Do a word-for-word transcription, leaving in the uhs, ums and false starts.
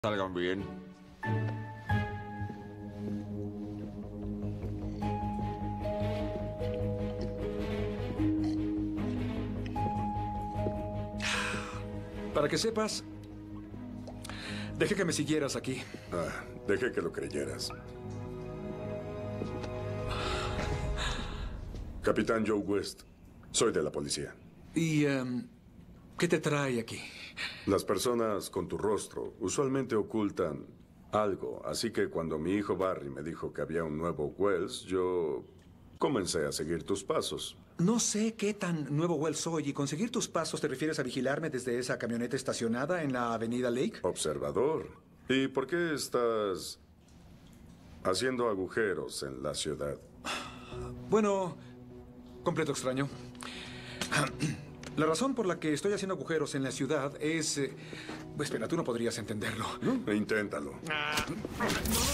Salgan bien. Para que sepas, dejé que me siguieras aquí. Ah, dejé que lo creyeras. Capitán Joe West, soy de la policía. ¿Y um, qué te trae aquí? Las personas con tu rostro usualmente ocultan algo, así que cuando mi hijo Barry me dijo que había un nuevo Wells, yo comencé a seguir tus pasos. No sé qué tan nuevo Wells soy. ¿Y conseguir tus pasos te refieres a vigilarme desde esa camioneta estacionada en la avenida Lake? Observador. ¿Y por qué estás haciendo agujeros en la ciudad? Bueno, completo extraño. La razón por la que estoy haciendo agujeros en la ciudad es... Eh, espera, tú no podrías entenderlo. No, inténtalo. Ah, no, no.